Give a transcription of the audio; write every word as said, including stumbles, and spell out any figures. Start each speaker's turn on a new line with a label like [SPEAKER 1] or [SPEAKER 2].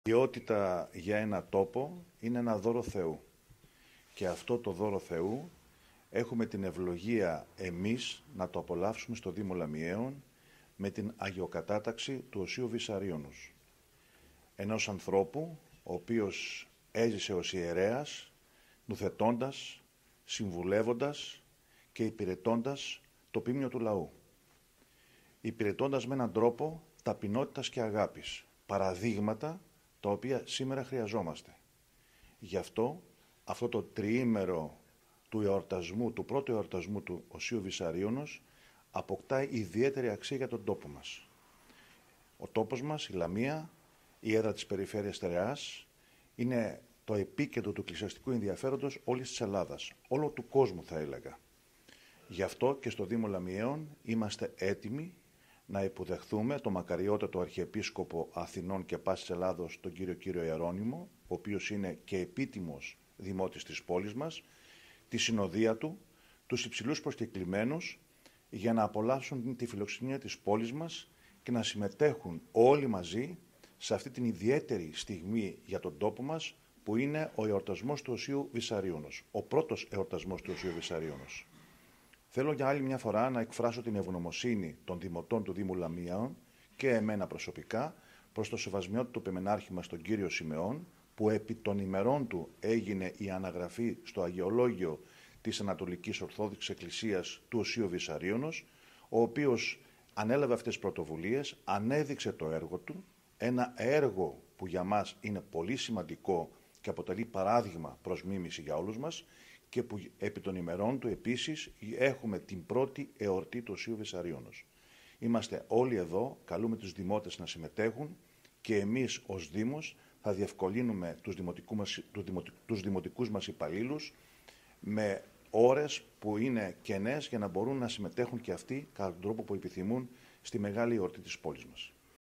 [SPEAKER 1] Η ποιότητα για ένα τόπο είναι ένα δώρο Θεού. Και αυτό το δώρο Θεού έχουμε την ευλογία εμείς να το απολαύσουμε στο Δήμο Λαμιαίων με την αγιοκατάταξη του Οσίου Βυσαρίωνος. Ενός ανθρώπου ο οποίος έζησε ως ιερέας, νουθετώντας, συμβουλεύοντας και υπηρετώντας το ποίμνιο του λαού. Υπηρετώντας με έναν τρόπο ταπεινότητας και αγάπης, παραδείγματα τα οποία σήμερα χρειαζόμαστε. Γι' αυτό, αυτό το τριήμερο του εορτασμού, του πρώτου εορτασμού του Οσίου Βυσαρίωνος, αποκτά ιδιαίτερη αξία για τον τόπο μας. Ο τόπος μας, η Λαμία, η έδρα της περιφέρειας Στερεάς, είναι το επίκεντρο του εκκλησιαστικού ενδιαφέροντος όλης της Ελλάδας, όλο του κόσμου θα έλεγα. Γι' αυτό και στο Δήμο Λαμιαίων είμαστε έτοιμοι να υποδεχθούμε τον μακαριότατο Αρχιεπίσκοπο Αθηνών και Πάσης Ελλάδος, τον κύριο κύριο Ιερώνυμο, ο οποίος είναι και επίτιμος δημότης της πόλης μας, τη συνοδεία του, τους υψηλούς προσκεκλημένους, για να απολαύσουν τη φιλοξενία της πόλης μας και να συμμετέχουν όλοι μαζί σε αυτή την ιδιαίτερη στιγμή για τον τόπο μας, που είναι ο εορτασμός του Οσίου Βυσαρίωνος, ο πρώτος εορτασμός του Οσίου Βυσαρίωνος. Θέλω για άλλη μια φορά να εκφράσω την ευγνωμοσύνη των δημοτών του Δήμου Λαμιαίων και εμένα προσωπικά προς το σεβασμιότατο πεμενάρχη μας τον κύριο Σιμεών, που επί των ημερών του έγινε η αναγραφή στο Αγιολόγιο της Ανατολικής Ορθόδοξης Εκκλησίας του Οσίου Βυσαρίωνος, ο οποίος ανέλαβε αυτές τις πρωτοβουλίες, ανέδειξε το έργο του, ένα έργο που για μας είναι πολύ σημαντικό και αποτελεί παράδειγμα προς μίμηση για όλους μας, και που επί των ημερών του επίσης έχουμε την πρώτη εορτή του Οσίου Βυσαρίωνος. Είμαστε όλοι εδώ, καλούμε τους δημότες να συμμετέχουν και εμείς ως Δήμος θα διευκολύνουμε τους, δημοτικού μας, τους, δημοτικ, τους δημοτικούς μας υπαλλήλους με ώρες που είναι κενές για να μπορούν να συμμετέχουν και αυτοί κατά τον τρόπο που επιθυμούν στη μεγάλη εορτή της πόλης μας.